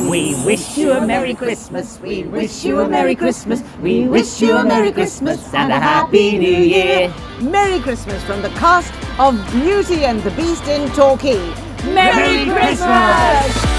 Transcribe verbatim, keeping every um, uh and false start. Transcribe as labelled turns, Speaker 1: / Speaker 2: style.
Speaker 1: We wish you a Merry Christmas, we wish you a Merry Christmas, we wish you a Merry Christmas and a Happy New Year.
Speaker 2: Merry Christmas from the cast of Beauty and the Beast in Torquay.
Speaker 1: Merry Christmas!